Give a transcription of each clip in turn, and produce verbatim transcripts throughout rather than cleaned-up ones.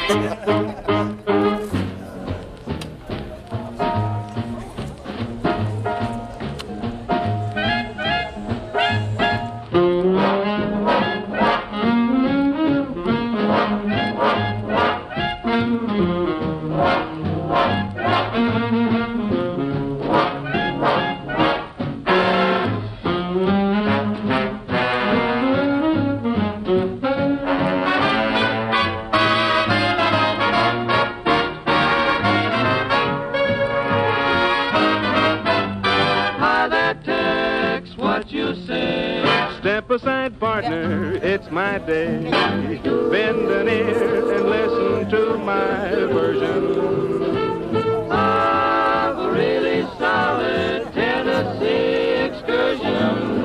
Step aside, partner, it's my day. Bend an ear and listen to my version of a really solid Tennessee excursion.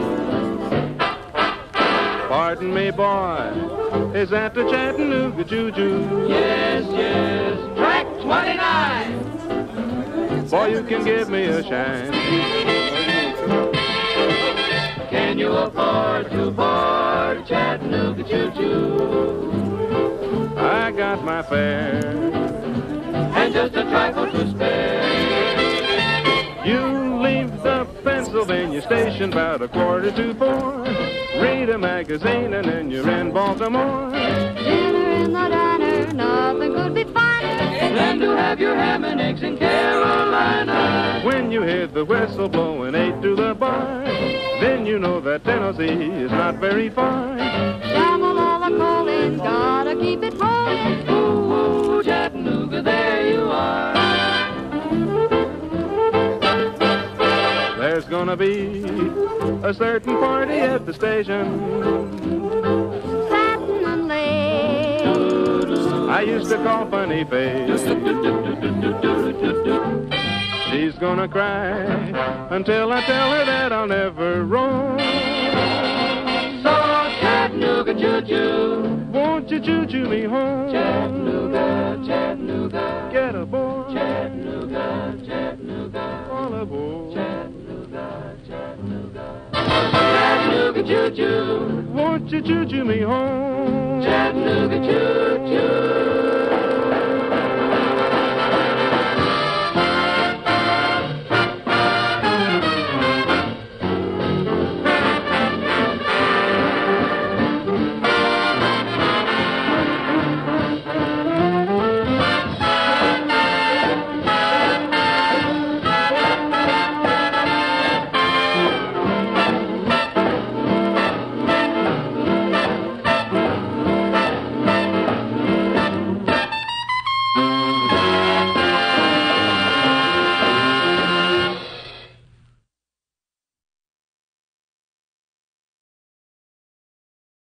Pardon me, boy, is that the Chattanooga Choo-Choo? Yes, yes, track twenty-nine. Boy, you can give me a shine. Can you afford to board Chattanooga Choo-Choo? I got my fare and just a trifle to spare. You leave the Pennsylvania station about a quarter to four. Read a magazine and then you're in Baltimore. Dinner in the diner, nothing could be finer than to have your ham and eggs in Carolina. When you hear the whistle blowing eight to the bar, then you know that Tennessee is not very far. Shovel all the coal in, gotta keep it rolling. Ooh, ooh, Chattanooga, there you are. There's gonna be a certain party at the station. Satin and lace, I used to call Funny Face. She's gonna cry until I tell her that I'll never roam. So Chattanooga choo-choo, won't you choo-choo me home? Chattanooga, Chattanooga, get aboard. Chattanooga, Chattanooga, all aboard. Chattanooga, Chattanooga, Chattanooga choo-choo, won't you choo-choo me home?